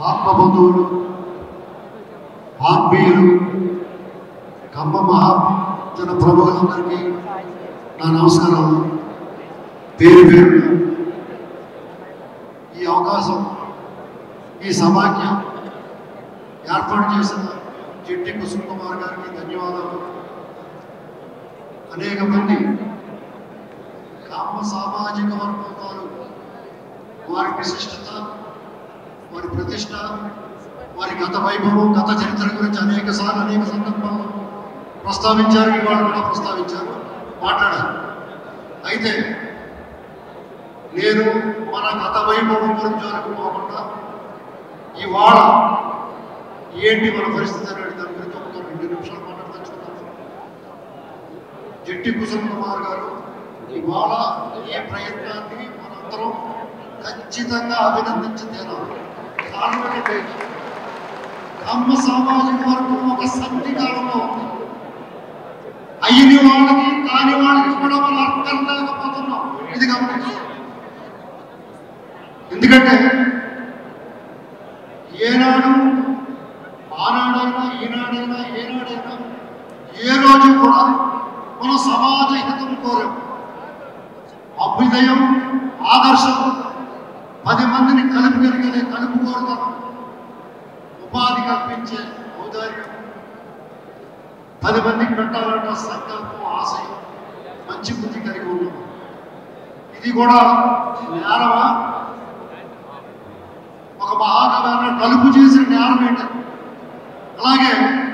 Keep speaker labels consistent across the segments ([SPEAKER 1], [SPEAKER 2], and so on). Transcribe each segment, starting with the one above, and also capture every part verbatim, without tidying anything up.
[SPEAKER 1] ఆత్మబంధువులు, ఆత్మీయులు, కమ్మ మహాజన ప్రముఖులందరికీ నా నమస్కారాలు. పేరు పేరు ఈ అవకాశం, ఈ సమాఖ్య ఏర్పాటు చేసిన జెట్టి కుసుమ్ కుమార్ గారికి ధన్యవాదాలు. అనేక మంది కమ్మ సామాజిక వర్గాలు వారి విశిష్టత, వారి ప్రతిష్ట, వారి గత వైభవం, గత చరిత్ర గురించి అనేక సార్లు అనేక సందర్భాల్లో ప్రస్తావించారు. ఇవాళ కూడా ప్రస్తావించారు, మాట్లాడారు. అయితే నేను మన గత వైభవం గురించి అనుకోకుండా ఇవాళ ఏంటి మన పరిస్థితి అనేది దాని గురించి ఒక రెండు నిమిషాలు మాట్లాడదలుచుకున్నాను. జెట్టి కుసుమ్ కుమార్ గారు ఇవాళ ఈ ప్రయత్నాన్ని మనందరం ఖచ్చితంగా అభినందించి తీరాలి. కారణం ఏంటంటే కమ్మ సామాజిక వర్గం ఒక సంధి కాలంలో ఉంది. అయిన వాళ్ళకి కాని వాళ్ళకి కూడా మనం అర్థం లేకపోతున్నాం. ఇది గమనించాం. ఎందుకంటే ఏనాడు ఆనాడైనా ఈనాడైనా ఏనాడైనా ఏ రోజు కూడా మనం సమాజ హితం కోరాం. అభ్యుదయం, ఆదర్శం, పది మందిని కలుపుగలిగే కలుపు కోరుతాం, ఉపాధి కల్పించే ఔదార్యం, పది మందికి పెట్టాలన్న సంకల్పం, ఆశయం, మంచి బుద్ధి కలిగి ఉన్నాం. ఇది కూడా నేరమా? ఒక మహాకవి కలుపు చేసిన నేరం ఏంటి? అలాగే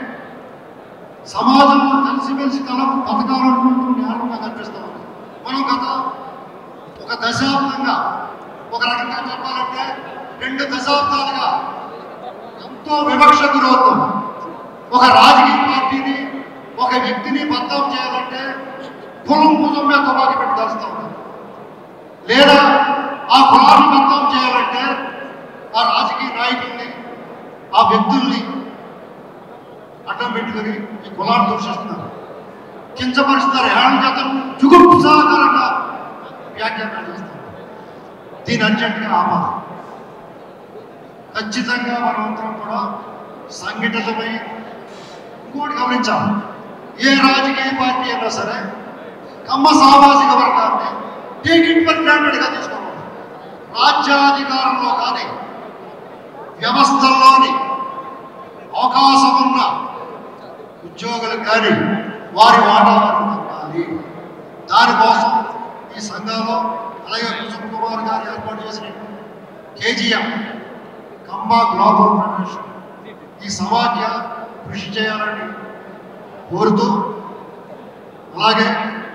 [SPEAKER 1] సమాజంలో కలిసిమెలిసి కలప బతకాలనుకుంటూ నేరంగా కనిపిస్తాం. మనం గత ఒక దశాబ్దంగా, ఒక రకంగా చెప్పాలంటే రెండు దశాబ్దాలుగా ఎంతో వివక్ష గురవుతాం. ఒక రాజకీయ పార్టీని, ఒక వ్యక్తిని బద్దం చేయాలంటే కులం కులం మీద తుపాకి పెట్టి కలుస్తాం. లేదా ఆ కులాన్ని బద్దం చేయాలంటే ఆ రాజకీయ నాయకుల్ని, ఆ వ్యక్తుల్ని అడ్డం పెట్టుకుని ఈ కులాన్ని దూషిస్తున్నారు, కించపరుస్తున్నారు, హేళన చేస్తారు, జుగుప్సాకరంగా వ్యాఖ్యానాలు చేస్తారు. దీని అర్జెంట్గా ఆపాలి. ఖచ్చితంగా మనమందరం కూడా సంఘటితమై ఇంకోటి గమనించాలి. ఏ రాజకీయ పార్టీ అయినా సరే కమ్మ సామాజిక వర్గాన్ని టేక్ ఇట్ ఫర్ గ్రాంటెడ్గా తీసుకోవాలి. రాజ్యాధికారంలో కానీ వ్యవస్థల్లోని అవకాశం ఉన్న ఉద్యోగులకు కానీ వారి వాటాలను పొందాలి. దానికోసం ఈ సంఘంలో అలాగే కుసుమ్ కుమార్ గారు ఏర్పాటు చేసిన కేజీఎం కమ్మ గ్లోబల్ ఫెడరేషన్ ఈ సమాఖ్య కృషి చేయాలని కోరుతూ, అలాగే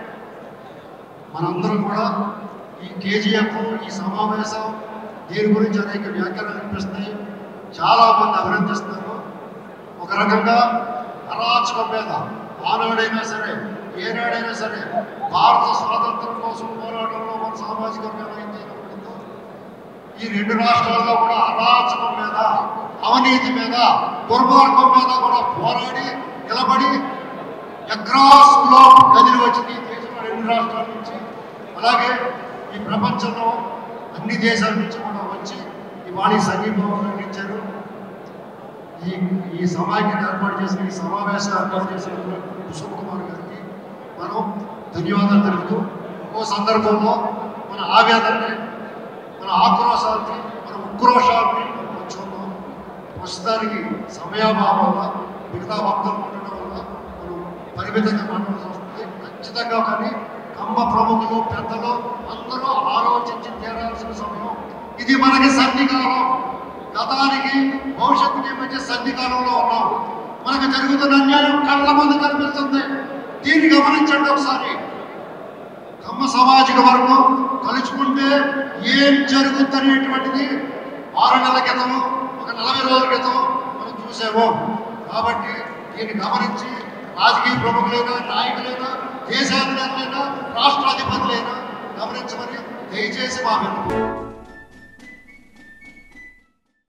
[SPEAKER 1] మనందరం కూడా ఈ కేజీఎఫ్, ఈ సమావేశం దీని గురించి అనేక వ్యాఖ్యలు అనిపిస్తాయి. చాలా మంది అభినందిస్తున్నారు. ఒక రకంగా అరాచకం మీద ఆనాడైనా సరే ఏనాడైనా సరే భారత స్వాతంత్రం కోసం పోరాటంలో మన సామాజిక వర్గం అయితే ఉంటుందో ఈ రెండు రాష్ట్రాల్లో కూడా అరాచకం మీద, అవినీతి మీద, దుర్మార్గం మీద కూడా పోరాడి నిలబడి అక్రాస్ గ్లోబ్ కదిలి వచ్చింది ఈ దేశంలో రెండు రాష్ట్రాల నుంచి. అలాగే ఈ ప్రపంచంలో అన్ని దేశాల నుంచి కూడా వచ్చి ఇవాళ ఈ సంఘీభావం అందించారు. ఈ ఈ సమాఖ్యను ఏర్పాటు చేసిన, ఈ సమావేశం ఏర్పాటు చేసిన కుసుమ్ కుమార్ గారికి మనం ధన్యవాదాలు తెలుపుతూ, ఇంకో సందర్భంలో మన ఆవేదనని, మన ఆక్రోశాన్ని, మన ఉక్రోషాన్ని చూద్దాం. ప్రస్తుతానికి సమయాభావం వల్ల, మిగతా భక్తులు ఉండడం వల్ల మనం పరిమితంగా మాట్లాడాల్సి వస్తుంది. ఖచ్చితంగా కానీ కమ్మ ప్రముఖులు, పెద్దలు అందరూ ఆలోచించి తీరాల్సిన సమయం ఇది. మనకి సంధికాలం, గతానికి భవిష్యత్తుకి మధ్య సంధికాలంలో ఉన్నాం. మనకు జరుగుతున్న అన్యాయం కళ్ళ ముందు కనిపిస్తుంది. దీన్ని గమనించండి ఒకసారి. కమ్మ సామాజిక వర్గం కలుసుకుంటే ఏం జరుగుతుందనేటువంటిది ఆరు నెలల క్రితం, ఒక నలభై రోజుల క్రితం మనం చూసాము. కాబట్టి దీన్ని గమనించి రాజకీయ ప్రముఖులైనా, నాయకులైనా, దేశాధినేతలైనా, రాష్ట్రాధిపతులైనా గమనించమని దయచేసి మా విన్నపం.